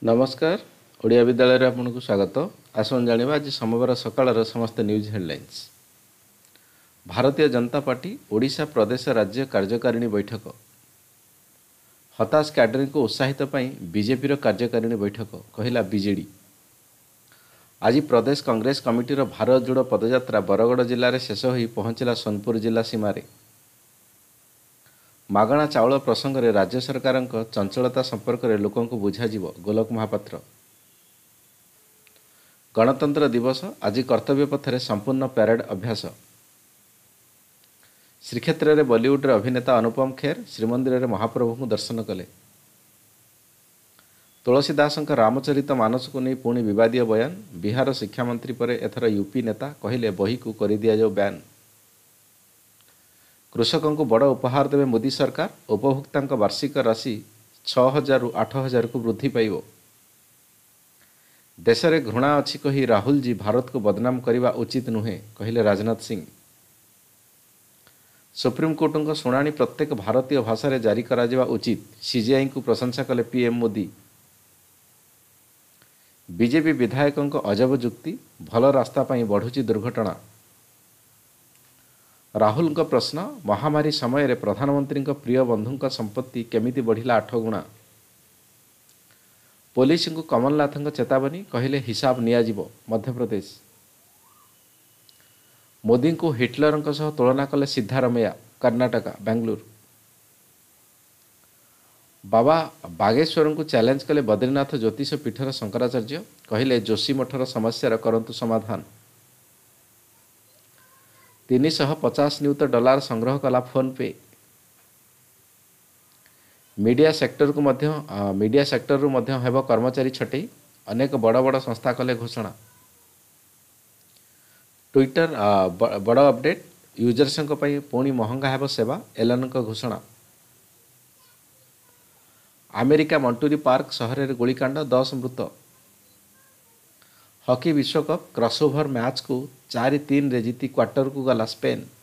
नमस्कार ओडिया विद्यालय रे आपनको स्वागत। आसन जानिबा आज सोमवार सकाळर समस्त news headlines. Bharatiya Janata party Odisha प्रदेश राज्य कार्यकारिणी बैठक। हताश कैडर को उत्साहित पई बीजेपी रो कार्यकारिणी बैठक कहिला बीजेडी। आज प्रदेश कांग्रेस कमिटी रो भारत जोड़ पदयात्रा बरगड़ जिले में शेष होई पहुंचला सोनपुर जिला सीमार। मागणा चाउल प्रसंग में राज्य सरकार चंचलता संपर्क में लोकों को बुझाजिव गोलक महापात्र। गणतंत्र दिवस आज कर्तव्य पथरे संपूर्ण परेड अभ्यास। श्रीक्षेत्र में बॉलीवुड अभिनेता अनुपम खेर श्रीमंदिर में महाप्रभु को दर्शन कले। तुलसीदास रामचरित मानस को नहीं पुणी विवादीय बयान। बिहार शिक्षा मंत्री पर एथर यूपी नेता कहले बही को कर दिया जाओ बैन। कृषकों को बड़ उपहार देवे मोदी सरकार। उपभोक्ता वार्षिक राशि 6,000 रु 8,000 को वृद्धि पाइब। देश में घृणा अच्छी कही राहुल जी भारत को बदनाम करने उचित नुहे कहले राजनाथ सिंह। सुप्रीमकोर्ट शुणाणी प्रत्येक भारतीय भाषा जारी करा उचित सीजीआई को प्रशंसा कले पीएम मोदी। बीजेपी विधायकों अजब जुक्ति भल रास्ता बढ़ुची दुर्घटना। राहुल का प्रश्न महामारी समय रे प्रधानमंत्री प्रिय बंधु संपत्ति केमिति बढ़िला 8 गुणा। पुलिस को कमलनाथ चेतावनी कहले हिसाब नियाजिबो मध्य प्रदेश। मोदी को हिटलर सह तुलना कले सिद्धारमैया कर्नाटक बेंगलुरु। बाबा बागेश्वर को चैलेंज कले बद्रीनाथ ज्योतिष पीठर शंकराचार्य कहले जोशी मठर समस्या करंतु समाधान। 350 नियुत डॉलर संग्रह कला फोन पे। मीडिया सेक्टर रु मध्य हेब कर्मचारी छटई अनेक बड़ बड़ संस्था कले घोषणा। ट्विटर बड़ अपडेट यूजर्स पुणी महंगा हेब सेवा एलन घोषणा। अमेरिका मंटूरी पार्क सहर में गोलीकांड 10 मृत। हॉकी विश्वकप क्रॉसओवर मैच को 4-3 रे जीति क्वार्टर को गला स्पेन।